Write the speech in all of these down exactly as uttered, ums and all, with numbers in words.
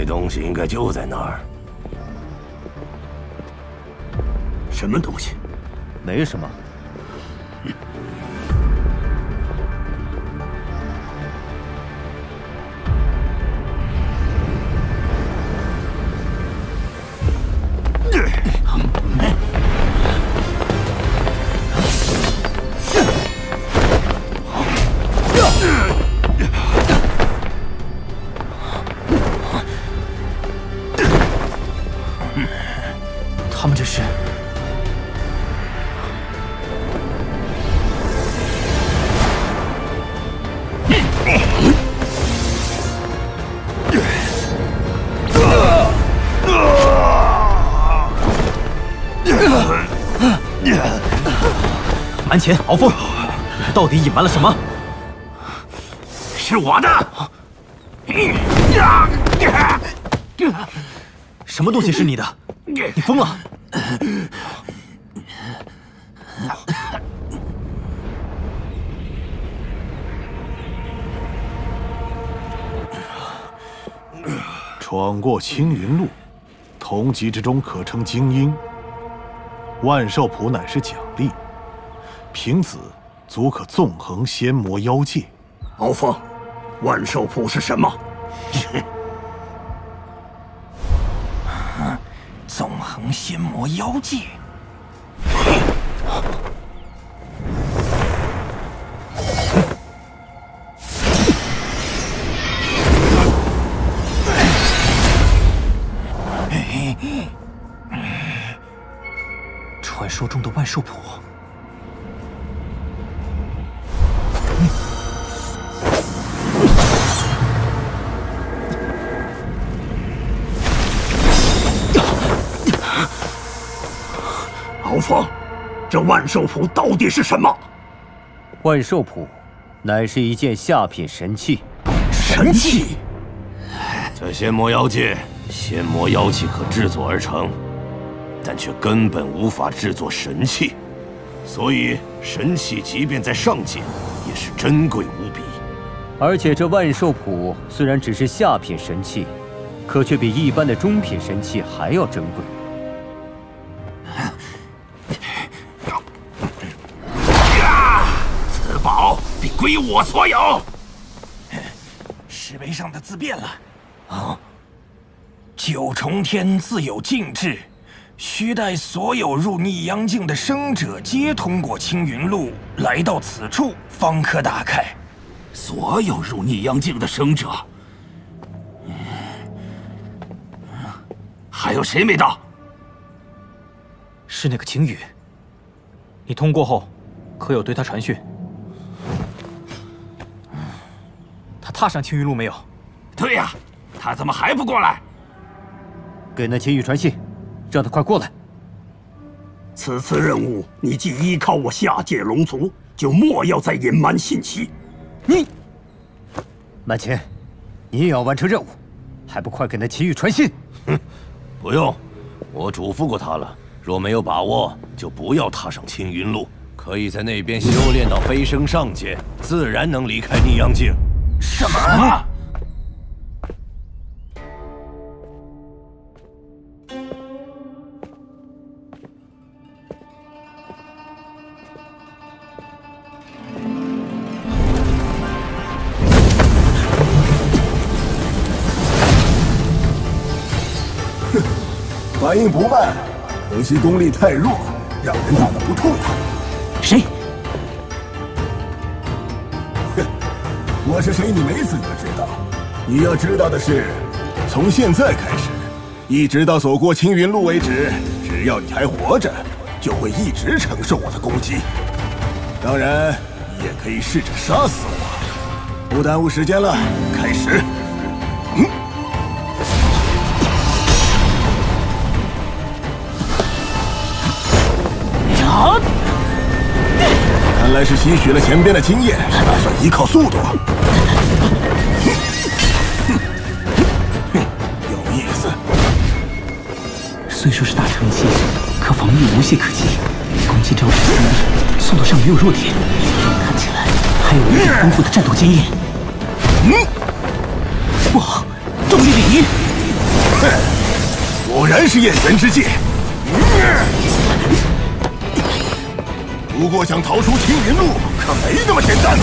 那东西应该就在那儿。 什么东西？ 没什么。 他们这是…… 蛮前，鳌峰，你们到底隐瞒了什么？ 是我的。 什么东西是你的？你疯了！ 闯过青云路，同级之中可称精英。万寿谱乃是奖励，凭此足可纵横仙魔妖界。 鳌峰，万寿谱是什么？ 纵横仙魔妖界。传说中的万寿谱。 鳌峰，这万寿谱到底是什么？ 万寿谱乃是一件下品神器。 神器？ 在仙魔妖界，仙魔妖气可制作而成，但却根本无法制作神器。所以，神器即便在上界，也是珍贵无比。 而且这万寿谱虽然只是下品神器，可却比一般的中品神器还要珍贵。 此宝必归我所有。 石碑上的字变了。啊！九重天自有禁制，须待所有入逆阳境的生者皆通过青云路来到此处，方可打开。 所有入逆阳境的生者，还有谁没到？ 是那个晴雨。你通过后，可有对他传讯？他踏上青云路没有？ 对呀，他怎么还不过来？ 给那秦羽传信，让他快过来。 此次任务，你既依靠我下界龙族，就莫要再隐瞒信息。 你，满前，你也要完成任务，还不快给那秦羽传信？ 哼，不用，我嘱咐过他了。若没有把握，就不要踏上青云路。可以在那边修炼到飞升上界，自然能离开逆阳境。 什么？ 哼，反应不慢，可惜功力太弱，让人打得不痛快。 谁？ 哼，我是谁你没资格知道。你要知道的是，从现在开始，一直到走过青云路为止，只要你还活着，就会一直承受我的攻击。当然，你也可以试着杀死我。不耽误时间了，开始。嗯。 啊！ 看来是吸取了前边的经验，打算依靠速度。有意思。 虽说是大成器，可防御无懈可击，攻击招式轻易，速度上没有弱点，看起来还有无比丰富的战斗经验。嗯，不好，动力领域！ 果然是燕元之界。不过想逃出青云路，可没那么简单。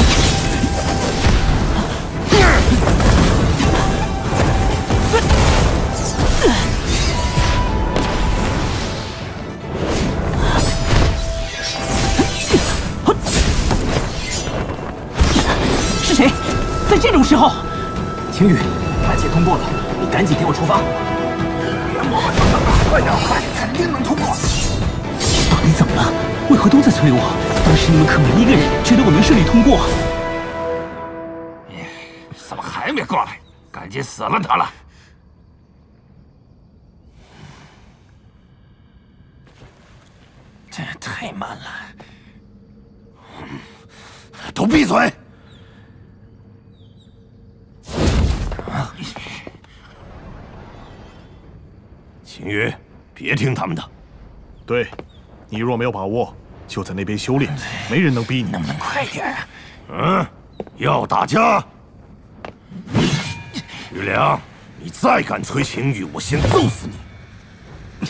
是谁？在这种时候，晴雨，满血通过了，你赶紧给我出发。 别磨磨蹭蹭的，快点快，肯定能通过。 到底怎么了？为何都在催我？当时你们可没一个人觉得我能顺利通过。 怎么还没过来？赶紧死了他了！这太慢了。 都闭嘴！秦羽，别听他们的。 对，你若没有把握，就在那边修炼，没人能逼你。 能不能快点啊？ 嗯，要打架？余良，你再敢催秦羽，我先揍死你！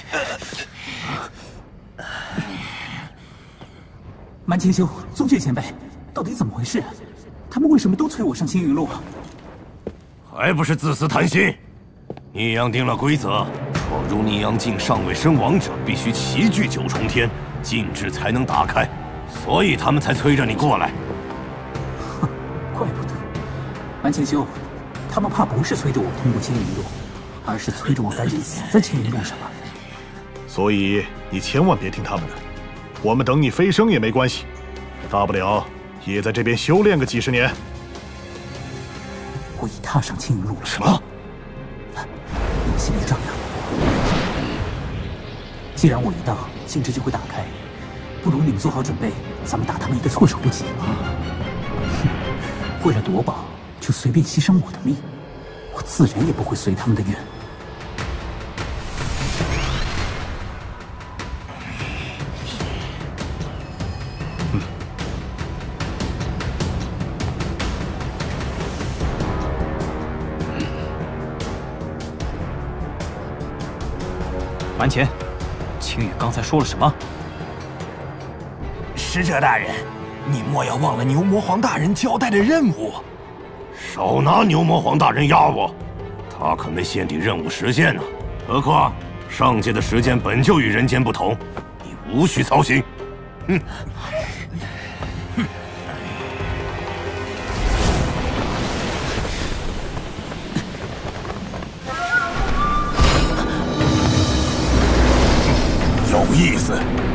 蛮清修、宗介前辈，到底怎么回事？他们为什么都催我上青云路？ 还不是自私贪心！逆阳定了规则，闯入逆阳境尚未身亡者，必须齐聚九重天，禁制才能打开，所以他们才催着你过来。 哼，怪不得。蛮清修，他们怕不是催着我通过青云路，而是催着我赶紧死在青云路上了。 所以你千万别听他们的，我们等你飞升也没关系，大不了也在这边修炼个几十年。 我已踏上青云路了。 什么？ 你们心里丈量。既然我一到，禁制就会打开，不如你们做好准备，咱们打他们一个措手不及。哼，为了夺宝，就随便牺牲我的命，我自然也不会随他们的愿。 蛮前，青羽刚才说了什么？ 使者大人，你莫要忘了牛魔皇大人交代的任务。 少拿牛魔皇大人压我，他可没限定任务时限呢。何况上界的时间本就与人间不同，你无需操心。哼。 有意思。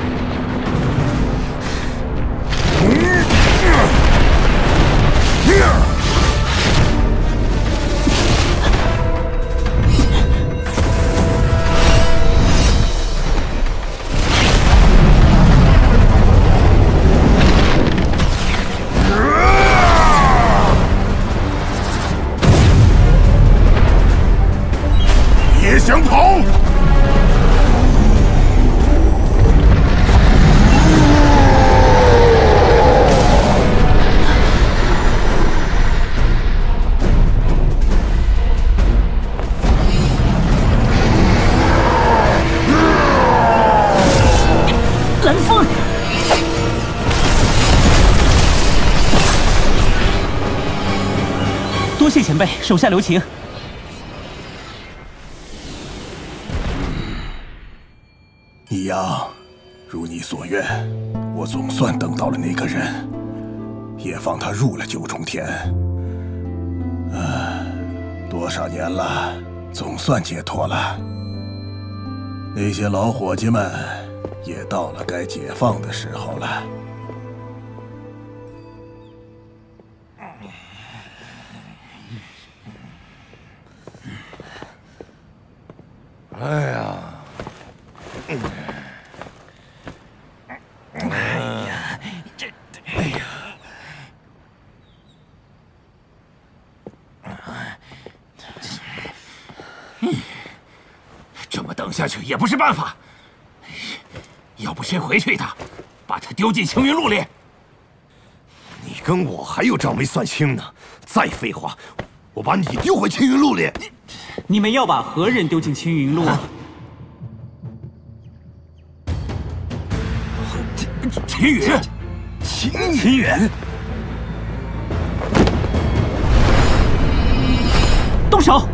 别想跑！ 蓝风，多谢前辈，手下留情。 你呀，如你所愿，我总算等到了那个人，也放他入了九重天。啊，多少年了，总算解脱了。那些老伙计们也到了该解放的时候了。 哎呀！ 哎呀，这，哎呀，嗯，这么等下去也不是办法。要不先回去一趟，把他丢进青云路里。 你跟我还有账没算清呢！再废话，我把你丢回青云路里。你你们要把何人丢进青云路？ 秦羽，秦秦羽， 动手！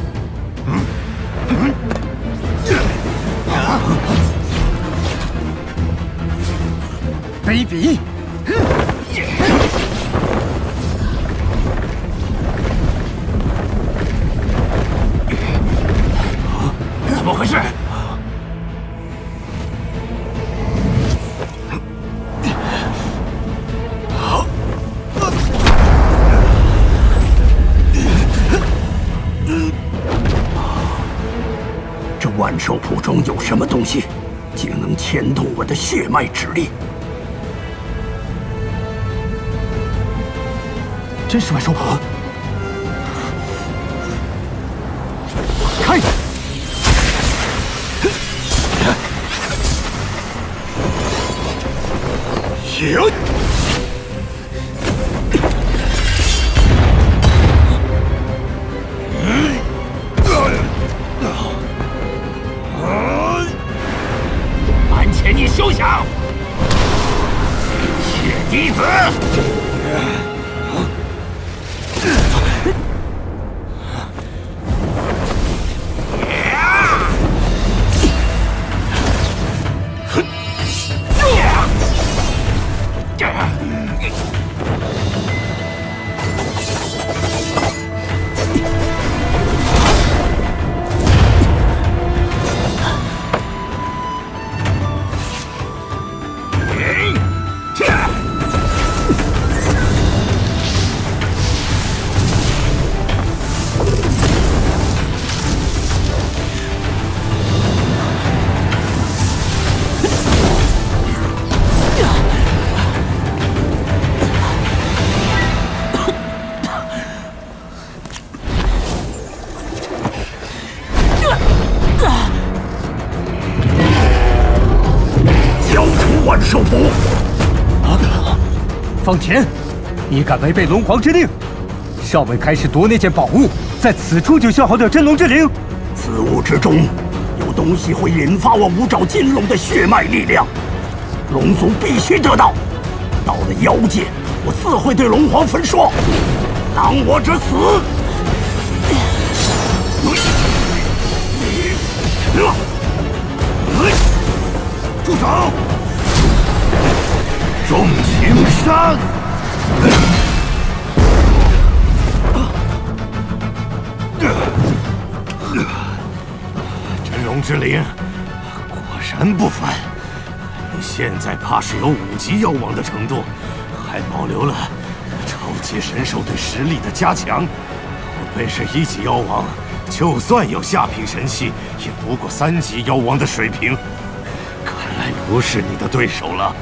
卑鄙！怎么回事？ 这万寿谱中有什么东西，竟能牵动我的血脉之力？ 真是万寿谱！ 开！ 行！ 满且你休想！血滴子！万寿谱！ 啊！方田，你敢违背龙皇之令？尚未开始夺那件宝物，在此处就消耗掉真龙之灵。 此物之中有东西会引发我五爪金龙的血脉力量，龙族必须得到。到了妖界，我自会对龙皇分说，当我者死！ 住手！众情山！ 真龙之灵果然不凡，你现在怕是有五级妖王的程度，还保留了超级神兽对实力的加强。我本是一级妖王，就算有下品神器，也不过三级妖王的水平。看来不是你的对手了。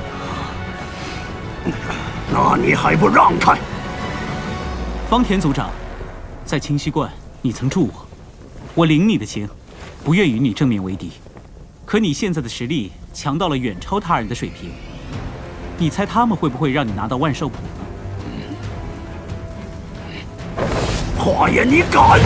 那你还不让开？ 方田族长，在清溪观，你曾助我，我领你的情，不愿与你正面为敌。可你现在的实力强到了远超他人的水平，你猜他们会不会让你拿到万寿谱呢？华爷，你敢！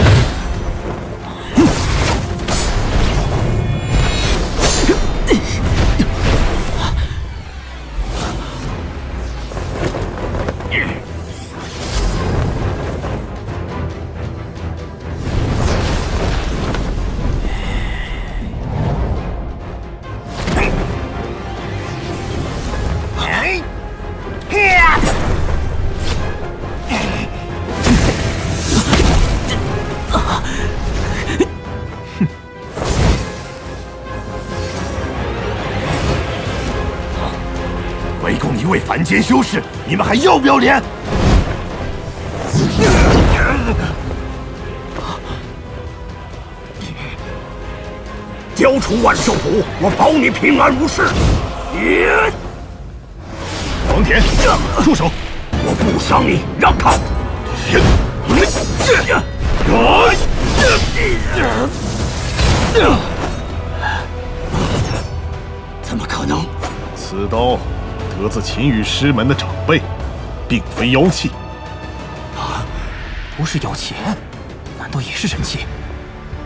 围攻一位凡间修士，你们还要不要脸？ 交出万寿谱，我保你平安无事。 王田，住手！ 我不伤你，让开！怎么可能？ 此刀得自秦羽师门的长辈，并非妖器。 啊，不是妖器，难道也是神器？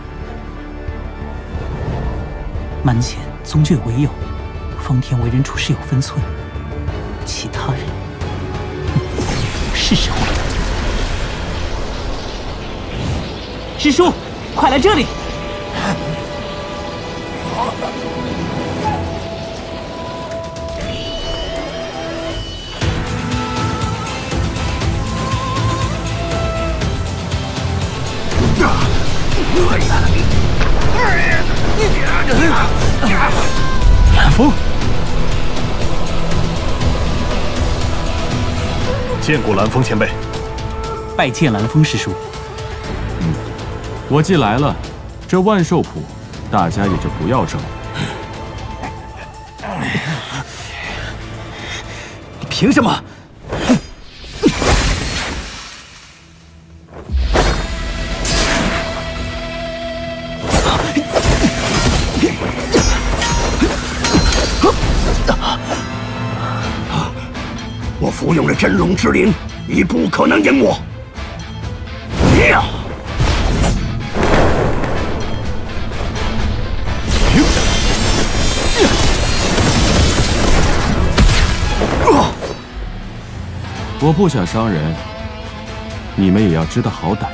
蛮前终究有为有，方天为人处事有分寸，其他人，哼，是时候了。师叔，快来这里！ 蓝风，见过蓝风前辈。 拜见蓝风师叔。 嗯，我既来了，这万寿谱，大家也就不要争了。 你凭什么？ 我服用了真龙之灵，你不可能赢我。呀！ 我不想伤人，你们也要知道好歹。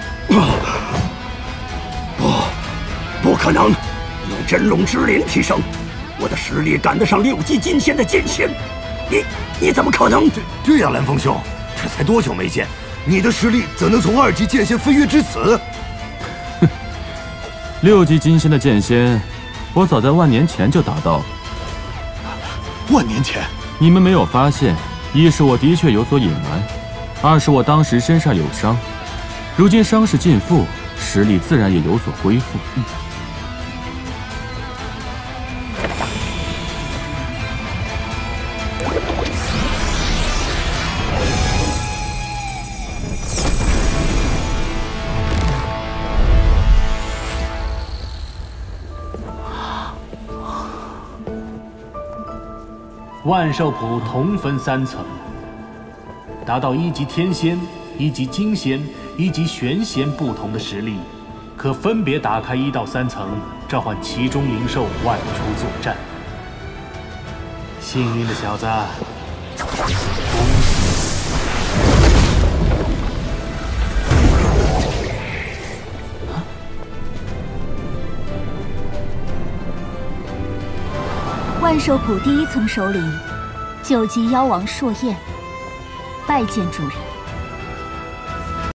不，不可能！用真龙之灵提升，我的实力赶得上六级金仙的剑仙。你你怎么可能？ 对对呀，蓝风兄，这才多久没见，你的实力怎能从二级剑仙飞跃至此？ 哼，六级金仙的剑仙，我早在万年前就达到了。 万年前， 你们没有发现，一是我的确有所隐瞒，二是我当时身上有伤，如今伤势尽复，实力自然也有所恢复。嗯万寿谱同分三层，达到一级天仙、一级金仙、一级玄仙不同的实力，可分别打开一到三层，召唤其中灵兽外出作战。幸运的小子，恭喜！ 万寿谱第一层首领，九级妖王朔焰，拜见主人。